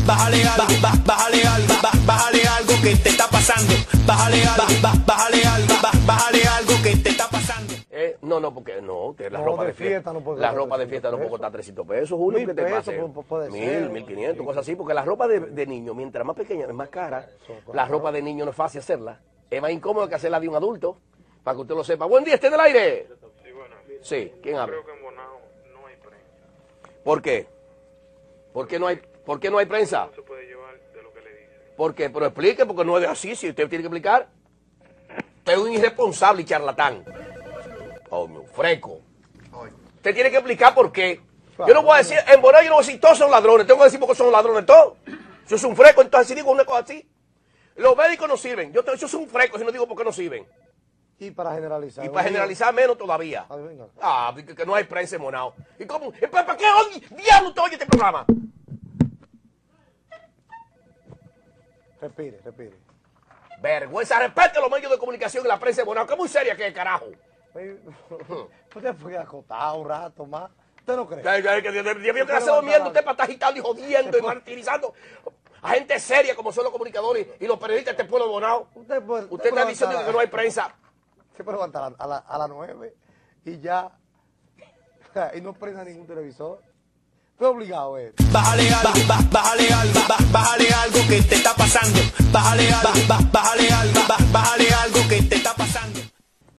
bájale algo que te está pasando. Bájale algo que te está pasando. No, porque no, la No, ropa de de fiesta fiesta no puede la costar ropa de fiesta no puede costar 300 pesos, Julio, ¿qué te 1000 pasa? pesos puede ser. 1000, 1500, cosas así, porque la ropa de niño, mientras más pequeña, es más cara. La ropa de niño no es fácil hacerla. Es más incómodo que hacerla de un adulto, para que usted lo sepa. Buen día, ¿esté en el aire? Sí, bueno. Sí, ¿quién habla? Creo que en Bonao no hay prensa. ¿Por qué? ¿Por qué no hay prensa? No se puede llevar de lo que le dicen. ¿Por qué? Pero explique, porque no es así, si usted tiene que explicar. Usted es un irresponsable y charlatán. Oh, mi freco. Usted tiene que explicar por qué. Yo no voy a decir, en Bonao yo no voy a decir todos son ladrones, tengo que decir porque son ladrones todos. Yo soy un freco, entonces si digo una cosa así. Los médicos no sirven, yo soy un freco si no digo por qué no sirven. Y para generalizar. Y para generalizar menos todavía. Venga. Que no hay prensa en Bonao. ¿Y cómo? ¿Para qué diablo usted oye este programa? Respire. Vergüenza, respete los medios de comunicación y la prensa de Bonao, que es muy seria que es, carajo. Usted fue acotado un rato más. ¿Usted no cree? Dios mío, que hace durmiendo usted para estar agitando y jodiendo y martirizando a gente seria como son los comunicadores y los periodistas de este pueblo de Bonao. Usted está diciendo que no hay prensa. Se puede levantar a las 9 y ya. Y no prenda ningún televisor. Fue obligado él. Bájale algo que te está pasando. Bájale algo que te está pasando.